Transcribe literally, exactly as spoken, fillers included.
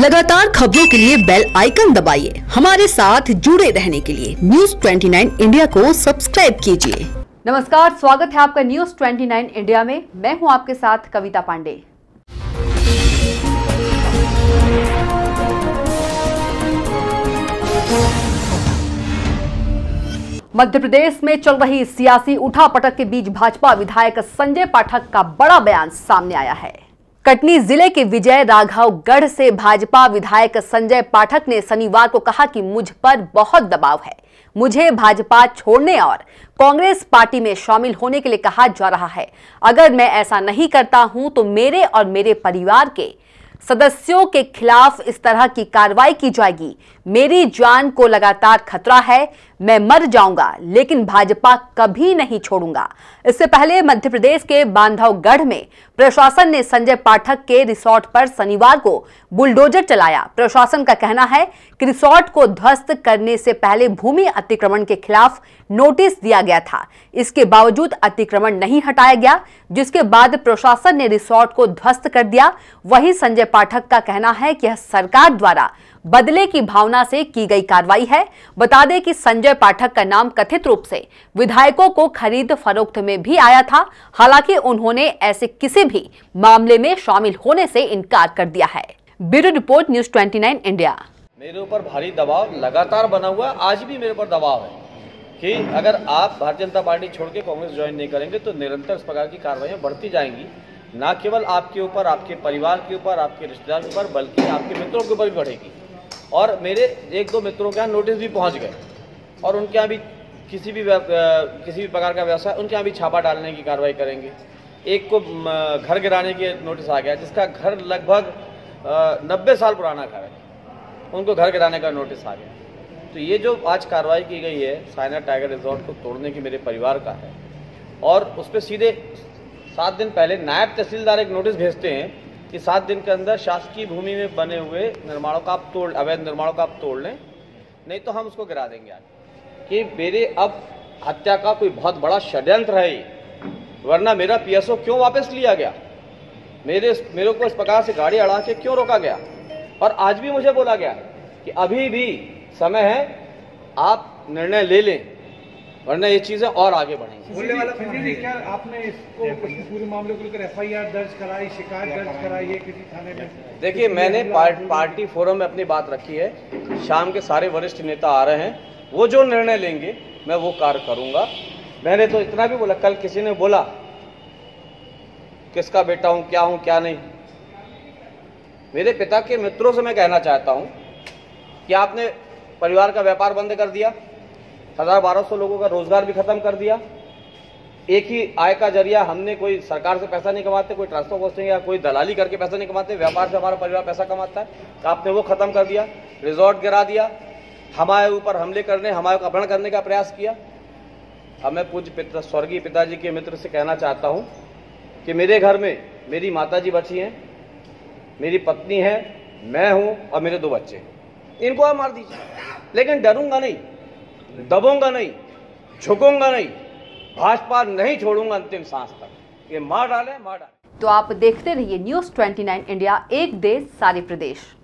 लगातार खबरों के लिए बेल आइकन दबाइए। हमारे साथ जुड़े रहने के लिए न्यूज़ उनतीस इंडिया को सब्सक्राइब कीजिए। नमस्कार, स्वागत है आपका न्यूज़ उनतीस इंडिया में। मैं हूं आपके साथ कविता पांडे। मध्य प्रदेश में चल रही सियासी उठापटक के बीच भाजपा विधायक संजय पाठक का बड़ा बयान सामने आया है। कटनी जिले के विजय राघवगढ़ से भाजपा विधायक संजय पाठक ने शनिवार को कहा कि मुझ पर बहुत दबाव है, मुझे भाजपा छोड़ने और कांग्रेस पार्टी में शामिल होने के लिए कहा जा रहा है। अगर मैं ऐसा नहीं करता हूं तो मेरे और मेरे परिवार के सदस्यों के खिलाफ इस तरह की कार्रवाई की जाएगी। मेरी जान को लगातार खतरा है, मैं मर जाऊंगा लेकिन भाजपा कभी नहीं छोड़ूंगा। इससे पहले मध्य प्रदेश के बांधवगढ़ में प्रशासन ने संजय पाठक के रिसोर्ट पर शनिवार को बुलडोजर चलाया। प्रशासन का कहना है कि रिसोर्ट को ध्वस्त करने से पहले भूमि अतिक्रमण के खिलाफ नोटिस दिया गया था। इसके बावजूद अतिक्रमण नहीं हटाया गया, जिसके बाद प्रशासन ने रिसोर्ट को ध्वस्त कर दिया। वहीं संजय पाठक का कहना है कि यह सरकार द्वारा बदले की भावना से की गई कार्रवाई है। बता दें कि संजय पाठक का नाम कथित रूप से विधायकों को खरीद फरोख्त में भी आया था। हालांकि उन्होंने ऐसे किसी भी मामले में शामिल होने से इनकार कर दिया है। ब्यूरो रिपोर्ट, न्यूज़ उनतीस इंडिया। मेरे ऊपर भारी दबाव लगातार बना हुआ है, आज भी मेरे ऊपर दबाव है कि अगर आप भारतीय जनता पार्टी छोड़ के कांग्रेस ज्वाइन नहीं करेंगे तो निरंतर इस प्रकार की कार्रवाइयां बढ़ती जाएंगी। न केवल आपके ऊपर, आपके परिवार के ऊपर, आपके रिश्तेदार के ऊपर, बल्कि आपके मित्रों के ऊपर भी बढ़ेगी। और मेरे एक दो मित्रों के यहाँ नोटिस भी पहुंच गए और उनके यहाँ भी किसी भी किसी भी प्रकार का व्यवसाय, उनके यहाँ भी छापा डालने की कार्रवाई करेंगे। एक को घर गिराने के नोटिस आ गया, जिसका घर लगभग नब्बे साल पुराना घर है, उनको घर गिराने का नोटिस आ गया। तो ये जो आज कार्रवाई की गई है साइना टाइगर रिजॉर्ट को तोड़ने की मेरे परिवार का है। और उस पर सीधे सात दिन पहले नायब तहसीलदार एक नोटिस भेजते हैं कि सात दिन के अंदर शासकीय भूमि में बने हुए निर्माणों का आप तोड़ अवैध निर्माणों का आप तोड़ लें, नहीं तो हम उसको गिरा देंगे। आज कि मेरे अब हत्या का कोई बहुत बड़ा षड्यंत्र है, वरना मेरा पीएसओ क्यों वापस लिया गया, मेरे मेरे को इस प्रकार से गाड़ी अड़ा के क्यों रोका गया। और आज भी मुझे बोला गया कि अभी भी समय है, आप निर्णय ले लें, वरना ये चीजें और आगे बढ़ेंगी। बोलने वाला क्या आपने इसको पूरे मामले को लेकर एफआईआर दर्ज कराई, शिकायत दर्ज कराई है किसी थाने में? देखिए, मैंने पार्ट, पार्टी फोरम में अपनी बात रखी है। शाम के सारे वरिष्ठ नेता आ रहे हैं, वो जो निर्णय लेंगे मैं वो कार्य करूंगा। मैंने तो इतना भी बोला, कल किसी ने बोला किसका बेटा हूं, क्या हूं क्या नहीं। मेरे पिता के मित्रों से मैं कहना चाहता हूं कि आपने परिवार का व्यापार बंद कर दिया, हजार बारह सौ लोगों का रोजगार भी खत्म कर दिया। एक ही आय का जरिया, हमने कोई सरकार से पैसा नहीं कमाते, कोई ट्रांसफर कॉस्टिंग या कोई दलाली करके पैसा नहीं कमाते, व्यापार से हमारा परिवार पैसा कमाता है। आपने वो खत्म कर दिया, रिजॉर्ट गिरा दिया, हमारे ऊपर हमले करने, हमारे को अपहरण करने का प्रयास किया। अब मैं पूज्य पिता, स्वर्गीय पिताजी के मित्र से कहना चाहता हूँ कि मेरे घर में मेरी माताजी बची हैं, मेरी पत्नी है, मैं हूँ और मेरे दो बच्चे। इनको आप मार दीजिए, लेकिन डरूंगा नहीं, दबूंगा नहीं, झुकूंगा नहीं, भाजपा नहीं छोड़ूंगा अंतिम सांस तक। ये मार डाले मार डाले। तो आप देखते रहिए न्यूज़ उनतीस इंडिया, एक देश सारे प्रदेश।